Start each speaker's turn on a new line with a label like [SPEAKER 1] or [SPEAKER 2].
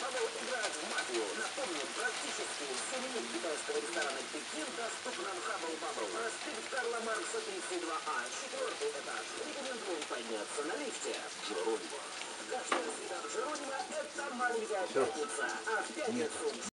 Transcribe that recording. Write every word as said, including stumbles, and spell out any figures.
[SPEAKER 1] Хаббл играет в мафию. Напомним, практически все меню китайского ресторана Пекин доступно в Хаббл Баббл. Проспект Карла Маркса тридцать два А, четвертый этаж. Рекомендуем подняться на лифте.
[SPEAKER 2] Джеронимо.
[SPEAKER 1] Каждая среда Джеронимо — это маленькая пятница. А в пятницу...